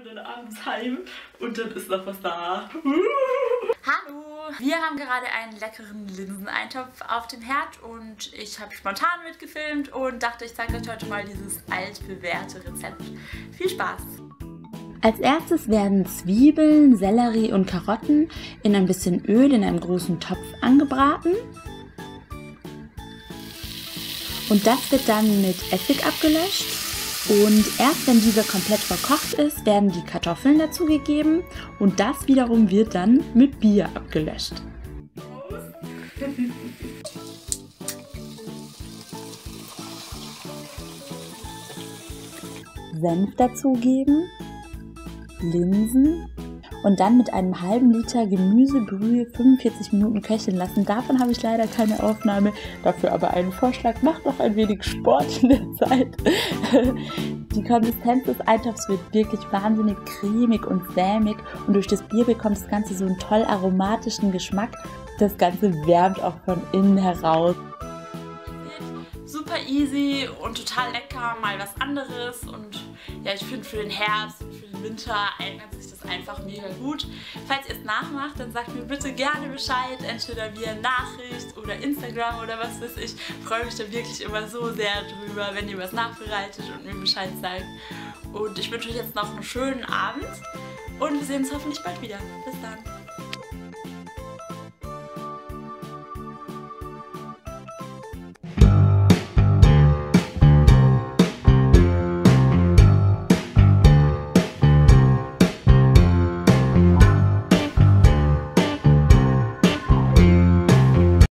dann abends heim und dann ist noch was da. Hallo! Wir haben gerade einen leckeren Linseneintopf auf dem Herd und ich habe spontan mitgefilmt und dachte, ich zeige euch heute mal dieses altbewährte Rezept. Viel Spaß! Als erstes werden Zwiebeln, Sellerie und Karotten in ein bisschen Öl in einem großen Topf angebraten. Und das wird dann mit Essig abgelöscht. Und erst wenn dieser komplett verkocht ist, werden die Kartoffeln dazugegeben und das wiederum wird dann mit Bier abgelöscht. Senf dazugeben, Linsen und dann mit einem halben Liter Gemüsebrühe 45 Minuten köcheln lassen. Davon habe ich leider keine Aufnahme, dafür aber einen Vorschlag, macht noch ein wenig Sport in der Zeit. Die Konsistenz des Eintopfs wird wirklich wahnsinnig cremig und sämig und durch das Bier bekommt das Ganze so einen toll aromatischen Geschmack. Das Ganze wärmt auch von innen heraus. Super easy und total lecker, mal was anderes und ja, ich finde für den Herbst und für den Winter eignet sich das einfach mega gut. Falls ihr es nachmacht, dann sagt mir bitte gerne Bescheid, entweder via Nachricht oder Instagram oder was weiß ich. Ich freue mich da wirklich immer so sehr drüber, wenn ihr was nachbereitet und mir Bescheid sagt. Und ich wünsche euch jetzt noch einen schönen Abend und wir sehen uns hoffentlich bald wieder. Bis dann!